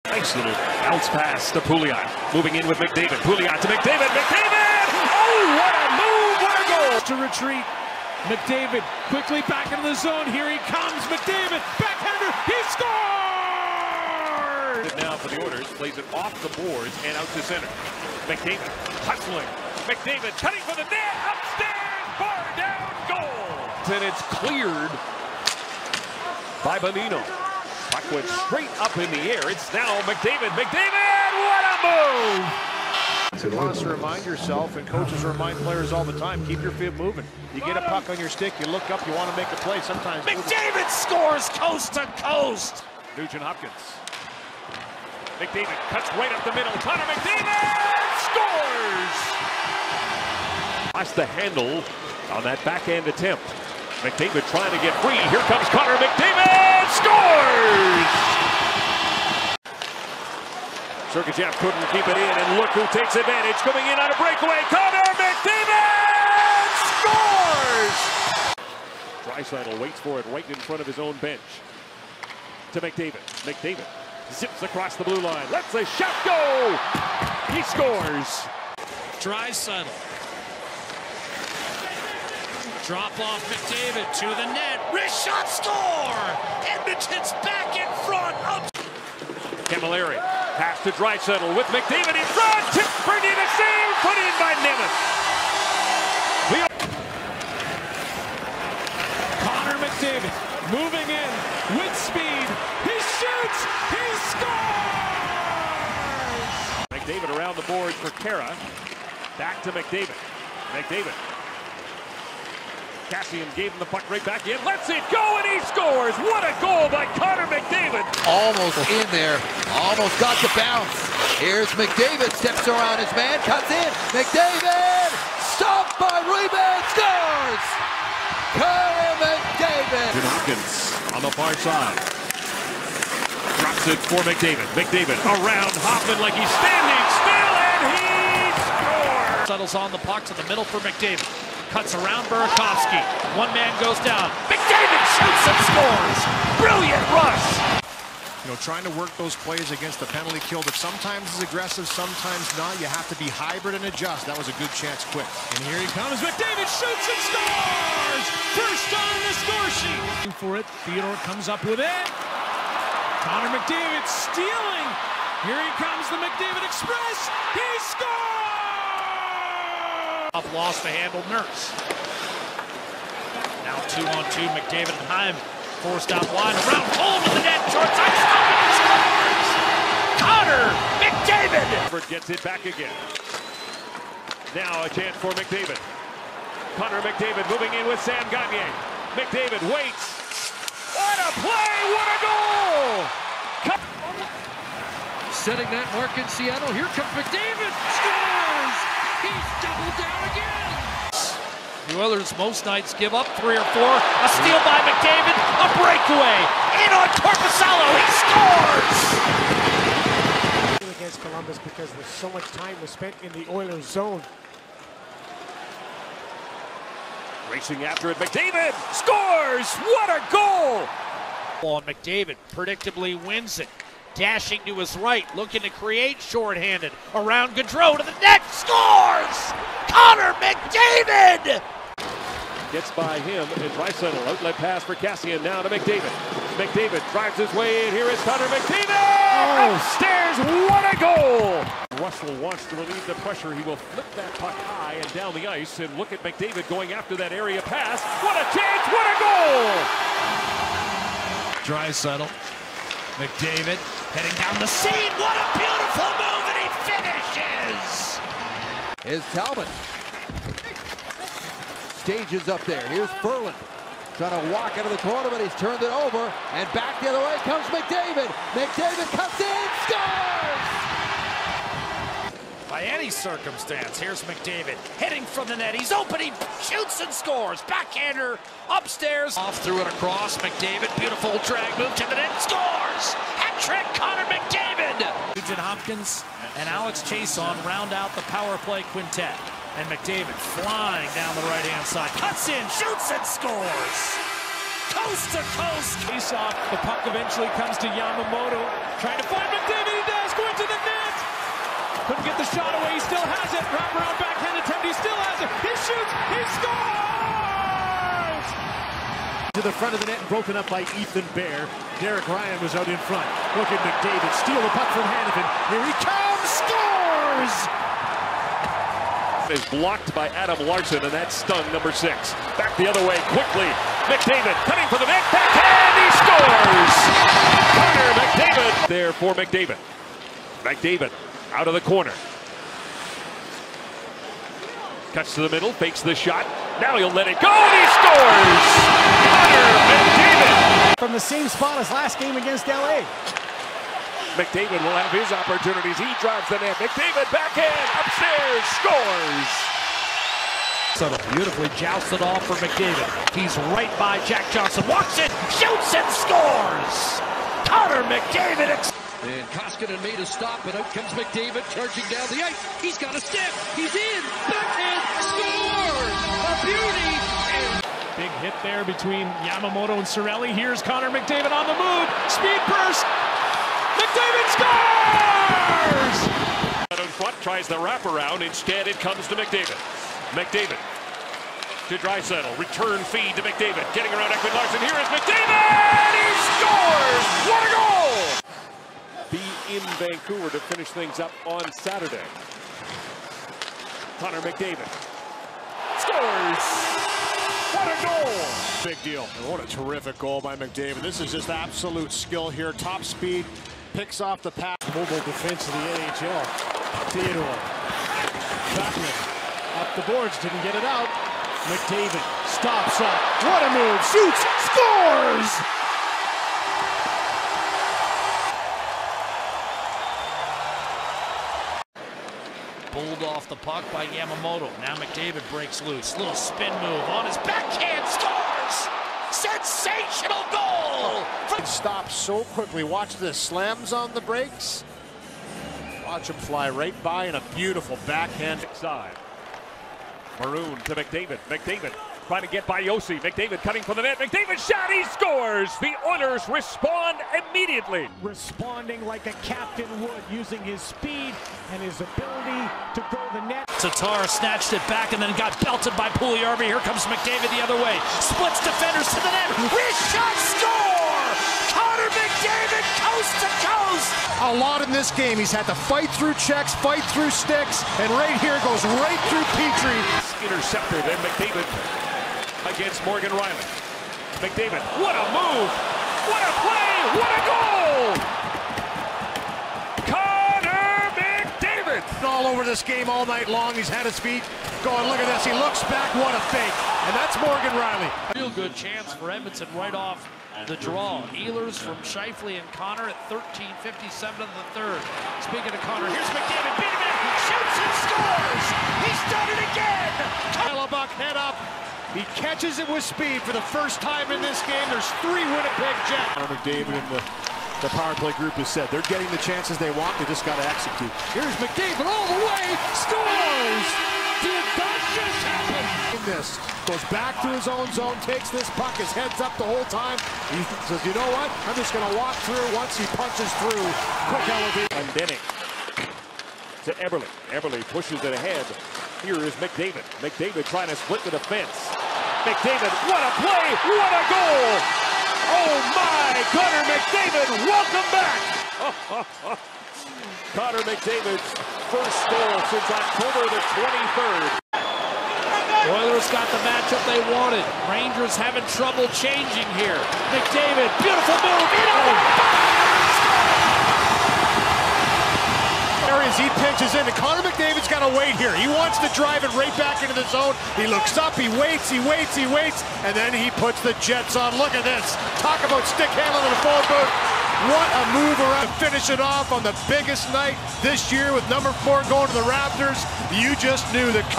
Nice little bounce pass to Pouliot. Moving in with McDavid. Pouliot to McDavid. McDavid! Oh, what a move! What a goal! To retreat. McDavid quickly back into the zone. Here he comes. McDavid. Backhander. He scored! Now for the Oilers. Plays it off the boards and out to center. McDavid hustling. McDavid cutting for the net. Upstairs. Bar down. Goal! And it's cleared by Bonino. Puck went straight up in the air. It's now McDavid. McDavid! What a move! It wants to remind yourself, and coaches remind players all the time, keep your feet moving. You get a puck on your stick, you look up, you want to make a play. Sometimes McDavid scores coast to coast. Nugent Hopkins. McDavid cuts right up the middle. Connor McDavid scores! Watch the handle on that backhand attempt. McDavid trying to get free. Here comes Connor McDavid. Scores! Sergachev couldn't keep it in, and look who takes advantage. Coming in on a breakaway. Connor McDavid scores! Draisaitl waits for it right in front of his own bench. To McDavid. McDavid zips across the blue line. Lets the shot go! He scores! Draisaitl. Drop off McDavid to the net. Wrist shot, score! Edmonton's back in front. Camilleri pass to Draisaitl with McDavid in front. Tip Brady to save. Put in by Nemeth. Connor McDavid moving in with speed. He shoots. He scores! McDavid around the board for Kara. Back to McDavid. McDavid. Cassian gave him the puck right back in, lets it go, and he scores! What a goal by Connor McDavid! Almost in there, almost got the bounce. Here's McDavid, steps around his man, cuts in. McDavid, stopped by Rebound, scores! Connor McDavid! Hopkins on the far side. Drops it for McDavid. McDavid around Hoffman like he's standing still, and he scores! Settles on the puck to the middle for McDavid. Cuts around Burakovsky. One man goes down. McDavid shoots and scores. Brilliant rush. You know, trying to work those plays against the penalty kill that sometimes is aggressive, sometimes not. You have to be hybrid and adjust. That was a good chance quick. And here he comes. McDavid shoots and scores. First on the score sheet. For it, Theodore comes up with it. Connor McDavid stealing. Here he comes, the McDavid Express. He scores. Up lost the handle, Nurse. Now 2-on-2, McDavid and Hyman. Forced out wide, around home to the net. Short side, scores! Connor McDavid! Gets it back again. Now a chance for McDavid. Connor McDavid moving in with Sam Gagner. McDavid waits. What a play! What a goal! Setting that mark in Seattle. Here comes McDavid. Scores! He's doubled down again. The Oilers most nights give up 3 or 4. A steal by McDavid. A breakaway. In on Korpisalo. He scores! Against Columbus because there's so much time was spent in the Oilers zone. Racing after it. McDavid scores! What a goal! And McDavid predictably wins it. Dashing to his right, looking to create shorthanded. Around Gaudreau to the net, scores! Connor McDavid! Gets by him, and Draisaitl outlet pass for Cassian, now to McDavid. McDavid drives his way in, here is Connor McDavid! Upstairs, what a goal! Russell wants to relieve the pressure, he will flip that puck high and down the ice, and look at McDavid going after that area pass. What a chance, what a goal! Draisaitl. McDavid heading down the seam. What a beautiful move, and he finishes! Here's Talbot. Stages up there. Here's Ferland. Trying to walk into the corner, but he's turned it over. And back the other way comes McDavid. McDavid cuts in, scores! By any circumstance, here's McDavid heading from the net. He's open, he shoots and scores. Backhander upstairs. Off threw it across. McDavid, beautiful drag move to the net, scores! Hat trick, Connor McDavid! Nugent Hopkins and Alex Chason round out the power play quintet. And McDavid flying down the right-hand side. Cuts in, shoots and scores! Coast to coast. Face off, the puck eventually comes to Yamamoto. Trying to find McDavid. has it. Wraparound backhand attempt. He still has it. He shoots. He scores! To the front of the net and broken up by Ethan Bear. Derek Ryan was out in front. Look at McDavid. Steal the puck from Hanifin. Here he comes. Scores! Is blocked by Adam Larson, and that stung number 6. Back the other way quickly. McDavid cutting for the net. Backhand. He scores! Connor McDavid there for McDavid. McDavid out of the corner. Cuts to the middle, fakes the shot. Now he'll let it go, and he scores! Connor McDavid! From the same spot as last game against LA. McDavid will have his opportunities. He drives the net. McDavid backhand, upstairs, scores! Sort of beautifully jousted off for McDavid. He's right by Jack Johnson. Walks it, shoots and scores! Connor McDavid! And Koskinen made a stop, but out comes McDavid charging down the ice. He's got a step. He's in. Backhand. Scores! A beauty! Big hit there between Yamamoto and Cirelli. Here's Connor McDavid on the move. Speed burst. McDavid scores! Out in front, tries the wraparound. Instead, it comes to McDavid. McDavid to Draisaitl. Return feed to McDavid. Getting around Ekman Larson. Here is McDavid! He scores! What a goal! Be in Vancouver to finish things up on Saturday. Connor McDavid scores! What a goal! Big deal. And what a terrific goal by McDavid. This is just absolute skill here. Top speed, picks off the pass. Mobile defense of the AHL. Theodore. Chapman. Up the boards, didn't get it out. McDavid stops up. What a move! Shoots! Scores! Pulled off the puck by Yamamoto. Now McDavid breaks loose. Little spin move on his backhand. Scores! Sensational goal! It stops so quickly. Watch this. Slams on the brakes. Watch him fly right by in a beautiful backhand. Side. Maroon to McDavid. McDavid trying to get by Yossi. McDavid cutting for the net. McDavid shot. He scores. The Oilers respond immediately. Responding like a captain would, using his speed and his ability to go the net. Tatar snatched it back and then got belted by Puljujarvi. Here comes McDavid the other way. Splits defenders to the net. Wrist shot, score! Connor McDavid coast to coast! A lot in this game. He's had to fight through checks, fight through sticks, and right here goes right through Petrie. Interceptor, then McDavid against Morgan Riley. McDavid, what a move! What a play! What a goal! Connor McDavid! All over this game all night long. He's had his feet going. Look at this. He looks back. What a fake. And that's Morgan Riley. Real good chance for Edmonton right off the draw. Ehlers from Scheifele and Connor at 13:57 of the third. Speaking of Connor, here's McDavid. Beat him in. Shoots and scores! He's done it again! Buck head up. He catches it with speed for the first time in this game. There's 3 Winnipeg Jets. McDavid and the power play group has said they're getting the chances they want. They just got to execute. Here's McDavid all the way. Scores! Did that just happen? This goes back to his own zone, takes this puck, his head's up the whole time. He says, you know what? I'm just going to walk through once he punches through. Quick elevation. And Denning to Eberle. Eberle pushes it ahead. Here is McDavid. McDavid trying to split the defense. McDavid, what a play! What a goal! Oh my! Connor McDavid, welcome back! Connor McDavid's first goal since October the 23rd. Oilers got the matchup they wanted. Rangers having trouble changing here. McDavid, beautiful move. Areas he pinches in, and Connor McDavid's got to wait here. He wants to drive it right back into the zone. He looks up, he waits, and then he puts the Jets on. Look at this. Talk about stick handling in the phone booth. What a move around to finish it off on the biggest night this year with number 4 going to the Raptors. You just knew that